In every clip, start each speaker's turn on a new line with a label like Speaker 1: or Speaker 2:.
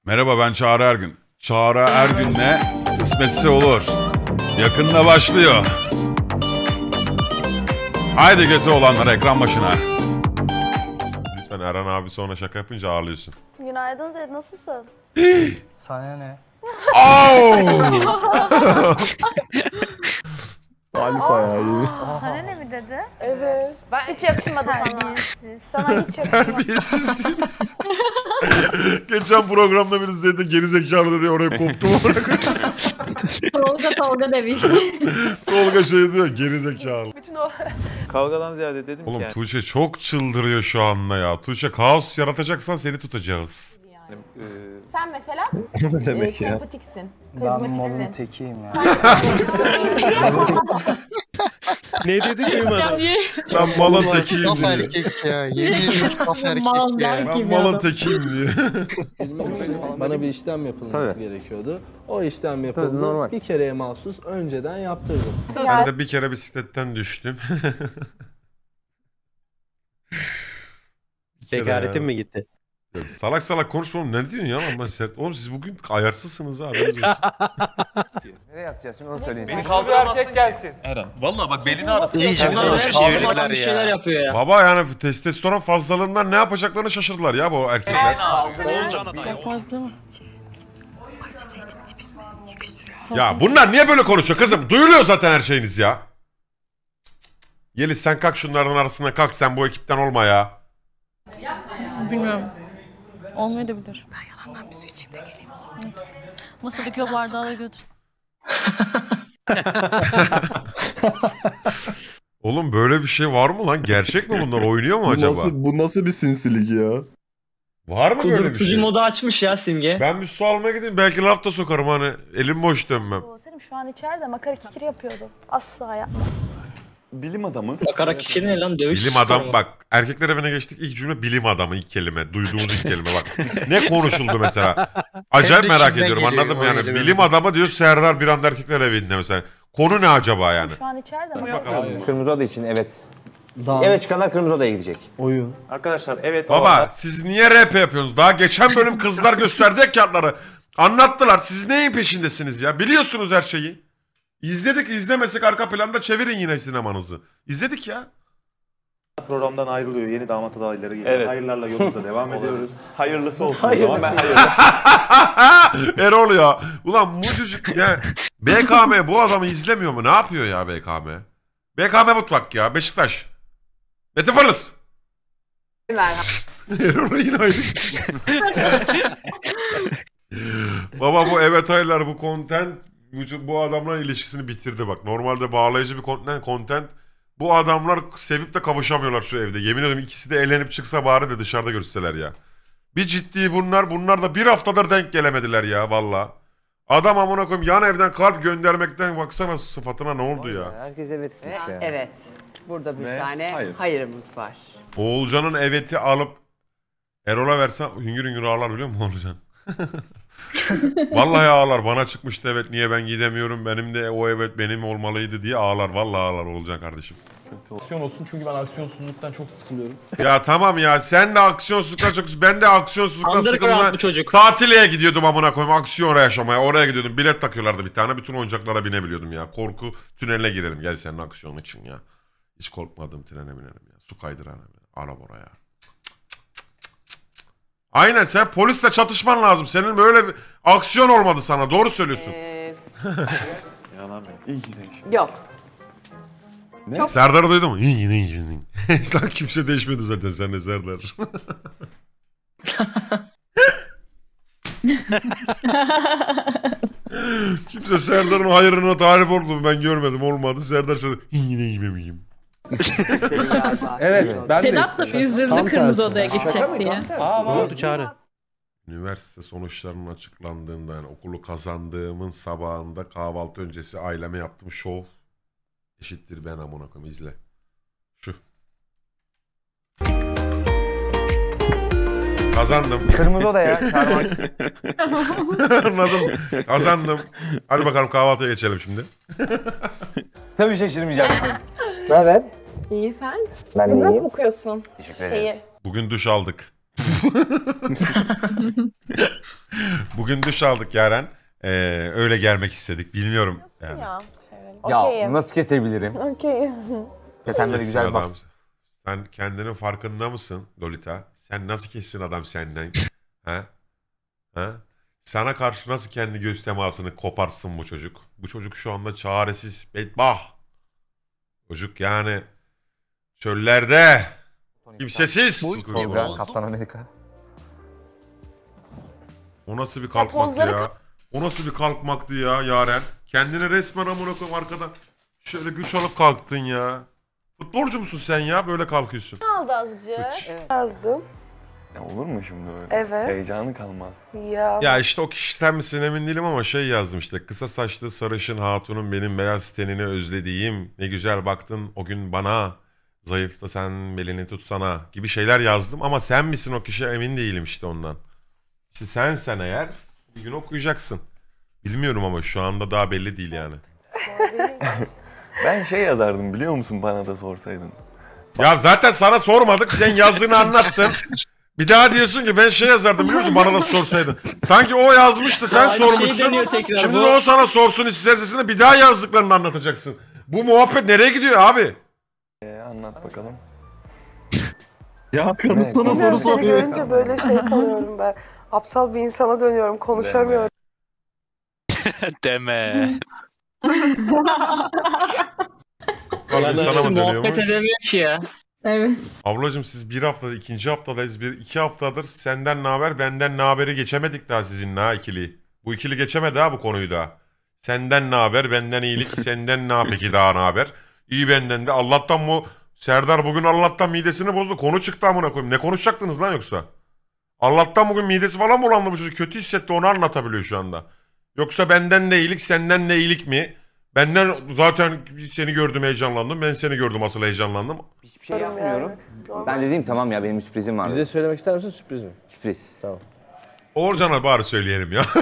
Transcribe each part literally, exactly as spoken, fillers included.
Speaker 1: Merhaba, ben Çağrı Ergün. Çağrı Ergün'le kısmetse olur. Yakında başlıyor. Haydi götü olanlar ekran başına. Lütfen Eren abi sonra şaka yapınca ağlıyorsun.
Speaker 2: Günaydın Zed, nasılsın?
Speaker 3: Sana ne?
Speaker 4: Alfa ya.
Speaker 2: Sana ne mi dedi?
Speaker 5: Evet.
Speaker 2: Ben hiç yakışmadı sana. Terbiyesiz. Sana hiç yakışmadı.
Speaker 1: Terbiyesiz değil. Geçen programda birisi Zed'e gerizekalı dedi, oraya koptum.
Speaker 6: Tolga Tolga demiş.
Speaker 1: Tolga şey diyor, gerizekalı.
Speaker 5: Bütün o
Speaker 4: Kavgadan ziyade dedim
Speaker 1: Oğlum
Speaker 4: ki yani.
Speaker 1: Tuğçe çok çıldırıyor şu anda ya. Tuğçe, kaos yaratacaksan seni tutacağız.
Speaker 4: e,
Speaker 5: sen mesela
Speaker 4: ne demek
Speaker 5: e,
Speaker 4: ya?
Speaker 5: sempatiksin,
Speaker 3: Ben malın
Speaker 5: karizmatiksin.
Speaker 3: tekiyim ya.
Speaker 7: Ne dedi duymadım.
Speaker 1: Ben malın tekiyim
Speaker 8: Saf
Speaker 1: diyor.
Speaker 8: erkek ya. Yemin ediyorum saf erkek ya.
Speaker 1: Ben malın tekiyim diyor.
Speaker 9: Bana bir işlem yapılması
Speaker 4: Tabii.
Speaker 9: gerekiyordu. O işlem yapıldı.
Speaker 4: Tabii, normal.
Speaker 9: Bir kereye mahsus önceden yaptırdım.
Speaker 1: Ben de bir kere bisikletten düştüm. Bir kere
Speaker 7: Bekaretin
Speaker 1: ya.
Speaker 7: mi gitti?
Speaker 1: Ya salak salak konuşmam, ne diyorsun ya? Ben sert. Oğlum siz bugün ayarsızsınız ha. haberiniz olsun.
Speaker 4: Nereye atacağız şimdi onu söyleyin.
Speaker 10: Beni kaldır erkek gelsin.
Speaker 7: Eren. Vallahi bak belini arasın.
Speaker 8: İyice bir çevirdiler ya.
Speaker 7: yapıyor ya.
Speaker 1: Baba yani testosteron fazlalığından ne yapacaklarını şaşırdılar ya bu erkekler.
Speaker 7: Oğulcan adayı.
Speaker 1: Ya bunlar niye böyle konuşuyor kızım? Duyuluyor zaten her şeyiniz ya. Yeliz sen kalk şunlardan arasından, kalk, sen bu ekipten olma ya.
Speaker 6: Bilmiyorum. Olmayabilir. Ben yalandan bir su içeyim de geleyim o zaman. Evet. Masadaki o bardağı da götür.
Speaker 1: Oğlum böyle bir şey var mı lan? Gerçek mi bunlar? Oynuyor mu
Speaker 4: Bu
Speaker 1: acaba?
Speaker 4: nasıl, bu nasıl bir sinsilik ya?
Speaker 1: Var mı böyle bir
Speaker 7: Kudurtucu
Speaker 1: şey?
Speaker 7: modu açmış ya Simge.
Speaker 1: Ben bir su almaya gideyim, belki laf da sokarım, hani elim boş dönmem.
Speaker 2: O Selim şu an içeride makara kikir yapıyordu. Asla yapma.
Speaker 4: Bilim adamı.
Speaker 7: Makara kişi ne lan, dövüş
Speaker 1: Bilim adam, bak erkekler evine geçtik, ilk cümle bilim adamı, ilk kelime, duyduğumuz ilk kelime bak. Ne konuşuldu mesela? Acayip
Speaker 8: Hem de
Speaker 1: merak
Speaker 8: kimden
Speaker 1: ediyorum,
Speaker 8: geliyor,
Speaker 1: anladın mı
Speaker 8: o
Speaker 1: yani?
Speaker 8: kelime.
Speaker 1: Bilim adamı diyor Serdar bir anda erkekler evinde mesela. Konu ne acaba yani?
Speaker 2: Şu an içeride makara
Speaker 1: Bakalım.
Speaker 10: Kırmızı oda için evet.
Speaker 9: Daha
Speaker 10: Evet, çıkanlar kırmızı odaya gidecek.
Speaker 9: oyun.
Speaker 10: Arkadaşlar evet.
Speaker 1: Baba siz niye rap yapıyorsunuz? Daha geçen bölüm kızlar gösterdi ya kağıtları. Anlattılar. Siz neyin peşindesiniz ya? Biliyorsunuz her şeyi. İzledik, izlemesek arka planda çevirin yine sinemanızı. İzledik ya.
Speaker 10: Programdan ayrılıyor. Yeni damat adayları geliyor.
Speaker 4: Evet.
Speaker 10: Hayırlarla yolumuza devam ediyoruz.
Speaker 4: Hayırlısı olsun.
Speaker 10: Hayırlısı.
Speaker 4: O zaman ben hayırlı.
Speaker 1: Erol ya. Ulan bu çocuk ya. B K M bu adamı izlemiyor mu? Ne yapıyor ya B K M? B K M mutfak ya. Beşiktaş. Mete Fırlıs. Erol'a yine ayrı. Baba bu evet hayırlar, bu content bu, bu adamların ilişkisini bitirdi bak. Normalde bağlayıcı bir content, content. Bu adamlar sevip de kavuşamıyorlar şu evde. Yemin ederim ikisi de eğlenip çıksa bari de dışarıda görüşseler ya. Bir ciddi bunlar. Bunlar da bir haftadır denk gelemediler ya valla. Adam amına koyayım yan evden kalp göndermekten baksana sıfatına, ne oldu ya.
Speaker 10: Herkes evet.
Speaker 5: Evet. Evet. Burada bir
Speaker 4: Ne?
Speaker 5: tane
Speaker 4: Hayır.
Speaker 5: hayırımız var.
Speaker 1: Oğulcan'ın eveti alıp Erol'a versen hüngür hüngür ağlar, biliyor musun Oğulcan? Vallahi ağlar. Bana çıkmıştı evet, niye ben gidemiyorum, benim de o evet benim olmalıydı diye ağlar. Vallahi ağlar Oğulcan kardeşim.
Speaker 3: Aksiyon olsun çünkü ben aksiyonsuzluktan çok sıkılıyorum.
Speaker 1: Ya tamam ya, sen de aksiyonsuzluktan çok, ben de aksiyonsuzluktan
Speaker 7: Underground
Speaker 1: sıkıldım.
Speaker 7: bu çocuk.
Speaker 1: Tatile gidiyordum amına koyayım, aksiyon yaşamaya. Oraya gidiyordum, bilet takıyorlardı bir tane, bütün oyuncaklara binebiliyordum ya. Korku tüneline girelim, gel senin aksiyon için ya. Hiç korkmadım, trene binelim ya. Su kaydıran ara oraya. Aynen, sen polisle çatışman lazım. Senin böyle bir aksiyon olmadı sana. Doğru söylüyorsun.
Speaker 5: Ee,
Speaker 4: Yalan be. İyi ki değişiyor.
Speaker 5: yok.
Speaker 1: Serdar'ı duydun mu? İyi iyi iyi. Lan kimse değişmedi zaten, sen de Serdar. Kimse Serdar'ın hayırına talip oldu ben görmedim, olmadı. Serdar söyledi. Yine yememeyeyim.
Speaker 10: Evet. Ben
Speaker 6: Sedat da bir üzüldü
Speaker 9: Tam
Speaker 6: kırmızı
Speaker 9: tersi.
Speaker 6: odaya geçecek diye.
Speaker 7: Ne oldu Çağrı?
Speaker 1: Üniversite sonuçlarının açıklandığında, yani okulu kazandığımın sabahında kahvaltı öncesi aileme yaptığım şov eşittir ben amına koyayım, izle. Şu. Kazandım.
Speaker 10: Kırmızı odaya çağırmak için.
Speaker 1: Anladım. Kazandım. Hadi bakalım kahvaltıya geçelim şimdi.
Speaker 10: Tabii şaşırmayacaksın.
Speaker 5: Ne haber? İyi sen?
Speaker 10: Ben de iyiyim.
Speaker 5: okuyorsun?
Speaker 10: Teşekkür ederim.
Speaker 5: Şeyi.
Speaker 1: Bugün duş aldık. Bugün duş aldık Yaren. Ee, öyle gelmek istedik. Bilmiyorum yani.
Speaker 5: Ya,
Speaker 11: Ya
Speaker 5: okeyim.
Speaker 11: nasıl kesebilirim?
Speaker 5: Okeyim.
Speaker 11: Ya sen böyle
Speaker 1: Kessin
Speaker 11: güzel bak.
Speaker 1: adam. Sen kendinin farkında mısın Lolita? Sen nasıl kessin adam senden? Ha? Ha? Sana karşı nasıl kendi göz temasını koparsın bu çocuk? Bu çocuk şu anda çaresiz, bedbah. Çocuk yani çöllerde kimsesiz.
Speaker 11: Tolga, Kaptan Amerika.
Speaker 1: O nasıl bir kalkmaktı
Speaker 5: tozları
Speaker 1: ya? O nasıl bir kalkmaktı ya Yaren? Kendini resmen amına koyayım arkadan. Şöyle güç alıp kalktın ya. Futbolcu musun sen ya? Böyle kalkıyorsun.
Speaker 5: Aldı azıcık.
Speaker 1: Evet.
Speaker 5: Yazdım.
Speaker 4: Ya olur mu şimdi öyle?
Speaker 5: Evet.
Speaker 4: Heyecanı kalmaz.
Speaker 5: Ya.
Speaker 1: Ya işte o kişi sen misin emin değilim ama şey yazdım işte. Kısa saçlı sarışın hatunun benim beyaz tenini özlediğim. Ne güzel baktın o gün bana. Zayıfta sen belini tutsana gibi şeyler yazdım. Ama sen misin o kişi emin değilim işte ondan. İşte sen sen eğer bir gün okuyacaksın. Bilmiyorum ama şu anda daha belli değil yani.
Speaker 4: Ben şey yazardım biliyor musun bana da sorsaydın.
Speaker 1: Ya zaten sana sormadık. Sen yazdığını anlattın. Bir daha diyorsun ki ben şey yazardım biliyor musun bana da sorsaydın. Sanki o yazmıştı sen
Speaker 7: Aynı şeyi
Speaker 1: sormuşsun.
Speaker 7: deniyor tekrar
Speaker 1: Şimdi
Speaker 7: bu.
Speaker 1: de o sana sorsun istersen bir daha yazdıklarını anlatacaksın. Bu muhabbet nereye gidiyor abi?
Speaker 4: Ee, anlat bakalım.
Speaker 11: Ya
Speaker 4: kadın sana
Speaker 11: soru
Speaker 5: Seni görünce böyle şey kalıyorum ben. Aptal bir insana dönüyorum. Konuşamıyorum.
Speaker 8: Deme.
Speaker 1: Vallahi sana mı
Speaker 7: muhabbet
Speaker 1: dönüyormuş?
Speaker 7: edemiyor ki ya.
Speaker 6: Evet.
Speaker 1: Ablacığım siz bir haftada ikinci haftadayız. Bir iki haftadır senden ne haber benden ne haberi geçemedik daha sizinle ha ikili. Bu ikili geçemedi ha bu konuyu da. Senden ne haber benden iyilik senden ne peki daha ne haber? İyi benden de Allah'tan bu Serdar bugün Allah'tan midesini bozdu. Konu çıktı amına koyayım. Ne konuşacaktınız lan yoksa? Allah'tan bugün midesi falan bulandı bu çocuk. Kötü hissetti onu anlatabiliyor şu anda. Yoksa benden de iyilik senden de iyilik mi? Benden zaten seni gördüm heyecanlandım. Ben seni gördüm asıl heyecanlandım.
Speaker 11: Hiçbir şey yapmıyorum. Ben dedim tamam ya benim bir sürprizim var.
Speaker 9: Bize söylemek ister misin sürpriz mi?
Speaker 11: Sürpriz.
Speaker 9: Tamam.
Speaker 1: Oğulcan'a bari söyleyelim ya.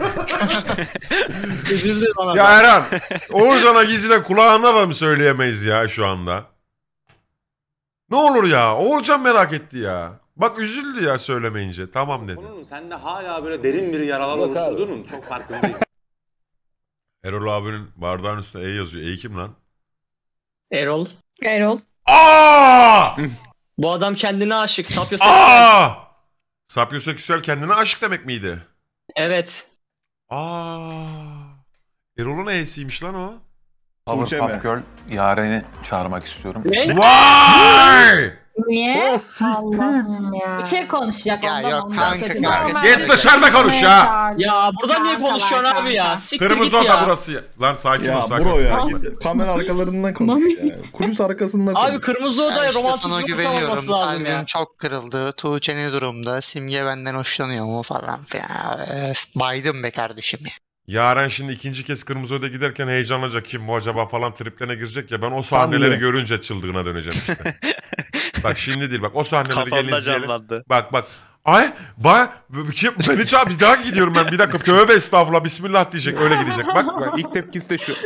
Speaker 7: Üzüldü bana.
Speaker 1: Ya Eren, Oğulcan'a gizliden kulağına da mı söyleyemeyiz ya şu anda? Ne olur ya, Oğulcan merak etti ya. Bak üzüldü ya söylemeyince, tamam dedi.
Speaker 10: Bunun sende hala böyle derin bir yaralar
Speaker 9: Yok abi.
Speaker 10: oluşturduğunun çok farkındayım.
Speaker 1: Erol abinin bardağın üstüne E yazıyor. E kim lan?
Speaker 7: Erol.
Speaker 6: Erol.
Speaker 1: Aa!
Speaker 7: Bu adam kendine aşık. Sapyoseksüel.
Speaker 1: Aa! Sapyoseksüel kendine aşık demek miydi?
Speaker 7: Evet.
Speaker 1: Aa! Erol'un E'siymiş lan o.
Speaker 4: Powerpuff Girl Yaren'i çağırmak istiyorum.
Speaker 7: Ne?
Speaker 1: Vay!
Speaker 6: Niye? Allah'ım ya. Bir şey konuşacak
Speaker 8: Ya
Speaker 6: ondan
Speaker 8: yok
Speaker 6: ondan
Speaker 8: kanka,
Speaker 6: sakın.
Speaker 8: kanka.
Speaker 1: Git dışarıda konuş ya.
Speaker 7: Ya burada niye
Speaker 6: Kanka,
Speaker 7: konuşuyorsun
Speaker 6: kanka.
Speaker 7: abi ya? Siktir
Speaker 1: Kırmızı
Speaker 7: git
Speaker 1: oda
Speaker 7: ya.
Speaker 1: burası ya. Lan sakin ol
Speaker 12: Ya
Speaker 1: sakin
Speaker 12: bro
Speaker 1: ol.
Speaker 12: ya git kamera arkalarından konuş ya. Kulis arkasında konuş.
Speaker 7: Abi kırmızı
Speaker 8: Ya
Speaker 7: odaya
Speaker 8: işte
Speaker 7: romantik
Speaker 8: sana
Speaker 7: bir
Speaker 8: güveniyorum.
Speaker 7: olması lazım ya.
Speaker 8: Kalbim çok kırıldı. Tuğçe ne durumda? Simge benden hoşlanıyor mu falan filan. Öf, baydım be kardeşim ya.
Speaker 1: Yaren şimdi ikinci kez Kırmızı Öde giderken heyecanlanacak kim bu acaba falan triplerine girecek ya ben o sahneleri
Speaker 9: Sanmıyor.
Speaker 1: görünce çıldığına döneceğim işte. Bak şimdi değil bak o sahneleri gelin
Speaker 8: Kafamda
Speaker 1: izleyelim.
Speaker 8: canlandı.
Speaker 1: Bak bak. Ay bak kim ben hiç abi bir daha gidiyorum ben bir dakika tövbe estağfurullah bismillah diyecek öyle gidecek bak.
Speaker 12: Bak ilk tepkisi de şu.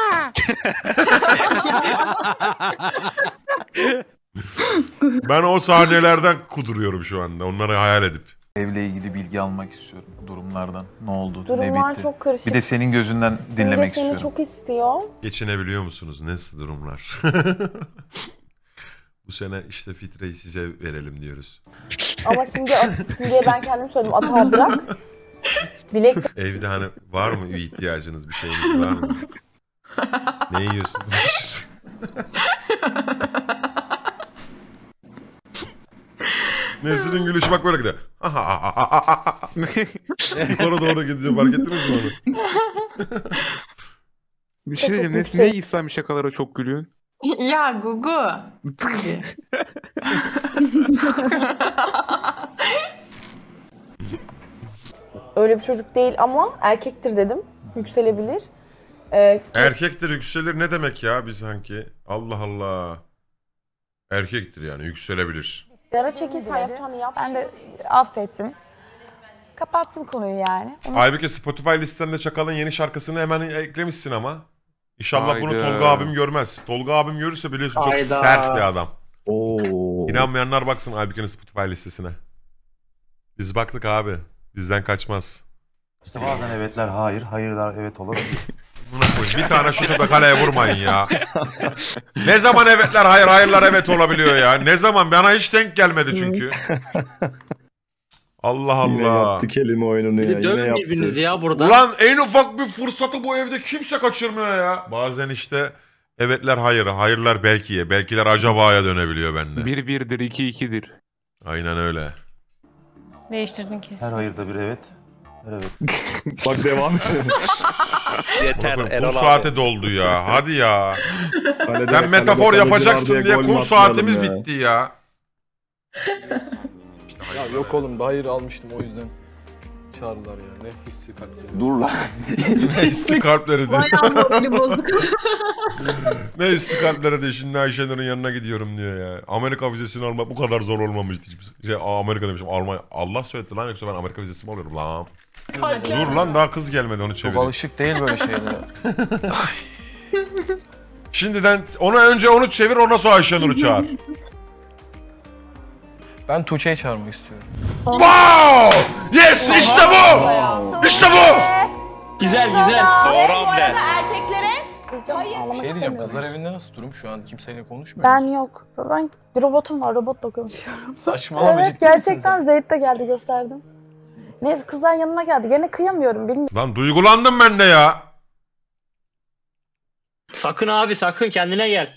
Speaker 1: Ben o sahnelerden kuduruyorum şu anda onları hayal edip.
Speaker 12: Evle ilgili bilgi almak istiyorum durumlardan. Ne oldu,
Speaker 5: Durumlar
Speaker 12: ne bitti.
Speaker 5: çok karışık.
Speaker 12: Bir de senin gözünden
Speaker 5: Simge
Speaker 12: dinlemek
Speaker 5: seni
Speaker 12: istiyorum.
Speaker 5: çok istiyor.
Speaker 1: Geçinebiliyor musunuz? Nasıl durumlar? Bu sene işte fitreyi size verelim diyoruz.
Speaker 5: Ama Simge, Simge'ye ben kendim söyledim. Atağı bırak. Bilek
Speaker 1: Evde hani var mı bir ihtiyacınız bir şeyiniz var mı? Ne yiyorsunuz? Nesrin'in gülüşü bak böyle gidiyor. Yukarı doğru gidiyor fark ettiniz mi onu?
Speaker 12: Bir
Speaker 5: şey diyeyim, ne-
Speaker 12: ne İslam şakalara çok gülüyorsun?
Speaker 6: Ya Gugu.
Speaker 5: öyle bir çocuk değil ama erkektir dedim. Yükselebilir. Ee,
Speaker 1: Erkektir yükselir ne demek ya biz sanki? Allah Allah. Erkektir yani yükselebilir.
Speaker 5: Yara çekil sen yapacağını yap.
Speaker 2: Ben de affettim. Kapattım konuyu yani.
Speaker 1: Halbuki Spotify listende Çakal'ın yeni şarkısını hemen eklemişsin ama. İnşallah bunu
Speaker 12: Hayda.
Speaker 1: Tolga abim görmez. Tolga abim görürse biliyorsun çok
Speaker 7: Hayda.
Speaker 1: sert bir adam.
Speaker 9: Oo.
Speaker 1: İnanmayanlar baksın Aybüke'nin Spotify listesine. Biz baktık abi. Bizden kaçmaz.
Speaker 10: İşte bazen evetler hayır, hayırlar evet olabilir.
Speaker 1: Bir tane şutu da kaleye vurmayın ya. Ne zaman evetler hayır, hayırlar evet olabiliyor ya. Ne zaman? Bana hiç denk gelmedi çünkü. Allah Allah.
Speaker 13: Yine yaptı kelime oyununu ya.
Speaker 7: Bir
Speaker 13: Yine
Speaker 7: dövün
Speaker 13: yaptı.
Speaker 7: birbirinizi ya burada.
Speaker 1: Ulan en ufak bir fırsatı bu evde kimse kaçırmıyor ya. Bazen işte evetler hayır, hayırlar belkiye, belkiler acabaya dönebiliyor bende.
Speaker 12: Bir birdir, iki ikidir.
Speaker 1: Aynen öyle.
Speaker 6: Değiştirdin kesin.
Speaker 10: Her hayırda bir evet. Her evet.
Speaker 13: Bak devam.
Speaker 1: Yeter Erol kum saati doldu ya. Hadi ya.
Speaker 13: Kalede-
Speaker 1: Sen metafor
Speaker 13: kalede
Speaker 1: yapacaksın
Speaker 13: kalıcı
Speaker 1: diye
Speaker 13: var
Speaker 1: kum
Speaker 13: gol
Speaker 1: saatimiz
Speaker 13: atmayalım ya.
Speaker 1: bitti ya.
Speaker 3: Ya yok oğlum hayır almıştım o yüzden çağırdılar ya. Ne hissi kalpleri.
Speaker 11: Dur lan.
Speaker 1: Ne hisli kalpleri diyor.
Speaker 6: Bayağı morali bozuk.
Speaker 1: Ne hissi kalpleri diyor. Şimdi Ayşenur'un yanına gidiyorum diyor ya. Amerika vizesini almak bu kadar zor olmamıştı. Hiçbir şey, Amerika demişim. Almanya. Allah söyledi lan yoksa ben Amerika vizesi mi alıyorum lan? Dur lan daha kız gelmedi onu
Speaker 3: Çok
Speaker 1: çevireyim.
Speaker 3: alışık değil böyle şeylere.
Speaker 1: Şimdiden ona önce onu çevir ondan sonra Ayşenur'u çağır.
Speaker 3: Ben Tuğçe'yi çağırmak istiyorum.
Speaker 1: Wow! Yes işte bu! İşte bu!
Speaker 7: Güzel güzel.
Speaker 5: Doğru hamle. Erkeklere
Speaker 3: Bir şey diyeceğim kızlar evinde nasıl durum? Şu an kimseyle konuşmuyor
Speaker 5: Ben
Speaker 3: musun?
Speaker 5: yok. Ben bir robotum var. Robotla konuşuyorum.
Speaker 3: Saçmalama
Speaker 5: Evet
Speaker 3: ciddi misin
Speaker 5: gerçekten
Speaker 3: sen?
Speaker 5: Zeyt de geldi gösterdim. Neyse kızlar yanına geldi. Gene kıyamıyorum bilmiyorum.
Speaker 1: Lan duygulandım ben de ya.
Speaker 7: Sakın abi sakın kendine gel.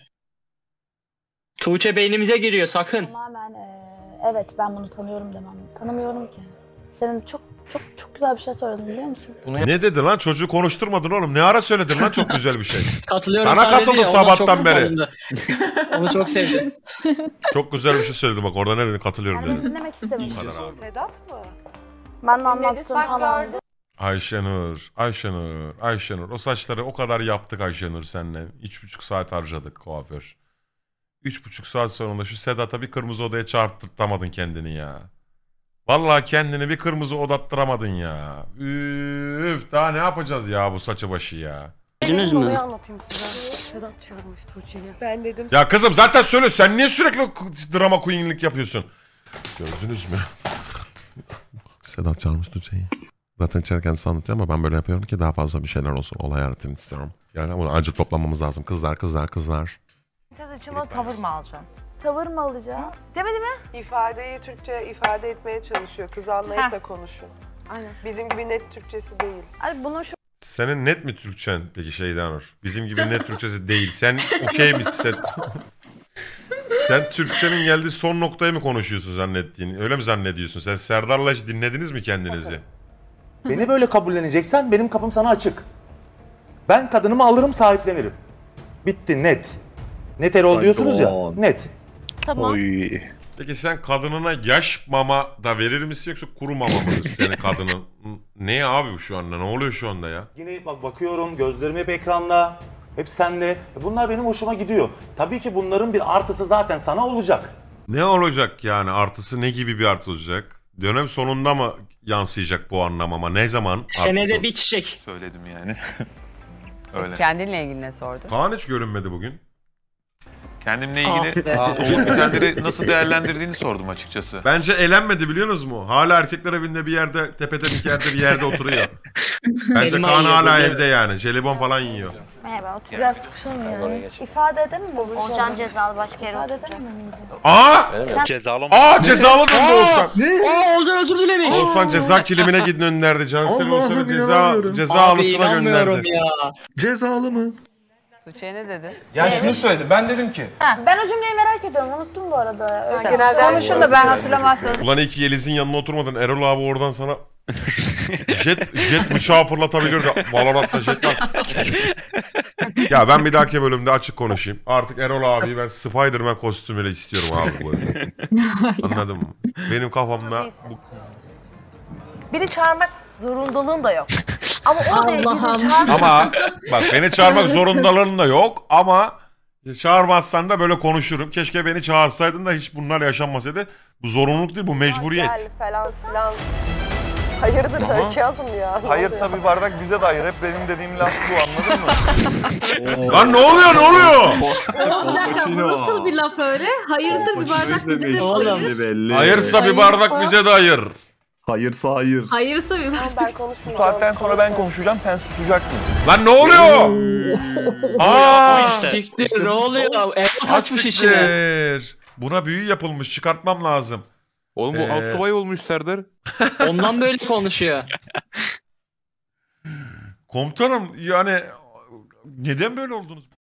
Speaker 7: Tuğçe beynimize giriyor sakın.
Speaker 5: Tamamen eee, evet ben bunu tanıyorum demem. Tanımıyorum ki. Senin çok çok çok güzel bir şey söyledin biliyor musun?
Speaker 3: Bunu
Speaker 1: Ne dedi lan çocuğu konuşturmadın oğlum. Ne ara söyledin lan çok güzel bir şey.
Speaker 7: Katılıyorum
Speaker 1: Sana
Speaker 7: sana
Speaker 1: katıldı
Speaker 7: dedi ya,
Speaker 1: sabahtan
Speaker 7: ondan çok
Speaker 1: beri.
Speaker 7: mutlu Onu çok sevdim.
Speaker 1: Çok güzel bir şey söyledim bak orada ne dedin katılıyorum
Speaker 5: Yani
Speaker 1: dedim.
Speaker 5: dinlemek istemiş.
Speaker 1: Bu kadar abi.
Speaker 2: Sedat mı?
Speaker 5: Ben de anlattım falan.
Speaker 1: Ayşenur, Ayşenur, Ayşenur. O saçları o kadar yaptık Ayşenur seninle. Üç buçuk saat harcadık kuaför. Üç buçuk saat sonunda şu Sedat'a bir kırmızı odaya çarptırtamadın kendini ya. Vallahi kendini bir kırmızı odattıramadın ya. Üf, daha ne yapacağız ya bu saçı başı ya.
Speaker 7: Bildiniz mi?
Speaker 2: Konuyu anlatayım size. Sedat çağırmış Tuğçe'yi. Ben dedim.
Speaker 1: Ya kızım zaten söyle sen niye sürekli drama queen'lik yapıyorsun? Gördünüz mü? Sedat çağırmış Tuğçe'yi. Zaten içeri kendisi anlatıyor ama ben böyle yapıyorum ki daha fazla bir şeyler olsun. Olay yaratayım istiyorum. Yani bunu acil toplamamız lazım. Kızlar, kızlar, kızlar.
Speaker 2: Siz için bana tavır mı alacaksın?
Speaker 5: Tavır mı alacağım?
Speaker 2: Demedi mi?
Speaker 14: İfadeyi Türkçe ifade etmeye çalışıyor. Kız anlayıp
Speaker 2: Heh.
Speaker 14: da konuşun.
Speaker 2: Aynen.
Speaker 14: Bizim gibi net Türkçesi değil.
Speaker 5: Ay bunun şu
Speaker 1: Senin net mi Türkçen peki şeyden Nur? Bizim gibi net Türkçesi değil. Sen okey misin? Sen Türkçenin geldiği son noktayı mı konuşuyorsun zannettiğini? Öyle mi zannediyorsun? Sen Serdar'la hiç dinlediniz mi kendinizi?
Speaker 10: Beni böyle kabulleneceksen benim kapım sana açık. Ben kadınımı alırım sahiplenirim. Bitti net. Net Erol diyorsunuz ya. Net.
Speaker 6: Tamam.
Speaker 1: Peki sen kadınına yaş mama da verir misin yoksa kuru mama mıdır senin kadının? Ne abi bu şu anda? Ne oluyor şu anda ya?
Speaker 10: Yine bak bakıyorum gözlerim hep ekranda. Hep sende. Bunlar benim hoşuma gidiyor. Tabii ki bunların bir artısı zaten sana olacak.
Speaker 1: Ne olacak yani? Artısı ne gibi bir artı olacak? Dönem sonunda mı yansıyacak bu anlam ama ne zaman artısı?
Speaker 7: Senede bir çiçek.
Speaker 12: Söyledim yani. Öyle.
Speaker 2: Kendinle ilgili ne sordun?
Speaker 1: Kaan hiç görünmedi bugün.
Speaker 12: Kendimle ilgili olup bitenleri nasıl değerlendirdiğini sordum açıkçası.
Speaker 1: Bence eğlenmedi biliyorsunuz mu? Hala erkekler evinde bir yerde, tepede bir yerde bir yerde oturuyor. Bence
Speaker 7: Elma
Speaker 1: Kaan
Speaker 7: yiyor,
Speaker 1: hala
Speaker 7: böyle.
Speaker 1: evde yani. Jelibon falan yiyor.
Speaker 5: merhaba otur. Biraz sıkışalım yani. İfade edemem mi?
Speaker 2: Olcan cezalı başka yere
Speaker 5: İfade
Speaker 2: oturacak.
Speaker 5: edemem mi?
Speaker 1: Aa!
Speaker 11: Cezalı
Speaker 1: Aa cezalı döndü Oğuzhan.
Speaker 7: Aa Olcan özür dilemiş.
Speaker 1: Oğuzhan ceza kilimine gönderdi. Cansel Oğuzhan'ı ceza,
Speaker 13: inanamıyorum.
Speaker 1: ceza
Speaker 7: Abi
Speaker 1: alısına
Speaker 7: inanmıyorum
Speaker 1: gönderdi.
Speaker 7: ya.
Speaker 13: Cezalı mı?
Speaker 2: Tuğçe'ye ne dedi?
Speaker 3: Yani şunu söyledi. Ben dedim ki
Speaker 5: Ben o cümleyi merak ediyorum. Unuttum bu arada. Öyle.
Speaker 14: Genelde
Speaker 2: Konuşun da ben hatırlamazsanız.
Speaker 1: Ulan iyi ki Yeliz'in yanına oturmadın. Erol abi oradan sana jet, jet bıçağı fırlatabilirdi. Valorant'ta jet var. Ya ben bir dahaki bölümde açık konuşayım. Artık Erol abi ben Spider-Man kostümüyle istiyorum abi bu bölümde. Anladın mı? Benim kafamda bu...
Speaker 2: Biri çağırmak zorundalığın da yok. Ama o değil
Speaker 6: Allah'ım.
Speaker 2: birini çağırmak.
Speaker 1: Ama bak beni çağırmak zorundalığın da yok ama çağırmazsan da böyle konuşurum. Keşke beni çağırsaydın da hiç bunlar yaşanmasaydı. Bu zorunluluk değil bu mecburiyet.
Speaker 14: Gel falan filan. Hayırdır Öykü Hanım ya. Ne
Speaker 12: Hayırsa
Speaker 14: oluyor?
Speaker 12: bir bardak bize de hayır. Hep benim dediğim laf bu anladın mı?
Speaker 1: Lan ne oluyor ne oluyor?
Speaker 6: Bu nasıl bir laf öyle? Hayırdır bir bardak bize de
Speaker 7: Oğlum.
Speaker 6: hayır.
Speaker 13: Belli.
Speaker 1: Hayırsa bir bardak bize de hayır.
Speaker 13: Hayırsa hayır.
Speaker 15: Hayırsa bir
Speaker 14: Tamam, ben konuşmayacağım.
Speaker 4: Bu saatten sonra ben konuşacağım, sen susacaksın.
Speaker 1: Lan ne oluyor? Aa!
Speaker 7: Siktir ne oluyor? Ev
Speaker 1: Ha
Speaker 7: kaçmış işine.
Speaker 1: siktir. Buna büyü yapılmış. Çıkartmam lazım.
Speaker 12: Oğlum bu
Speaker 1: Ee,
Speaker 12: alt subay olmuş Serdar.
Speaker 7: Ondan böyle konuşuyor.
Speaker 1: Komutanım yani neden böyle oldunuz?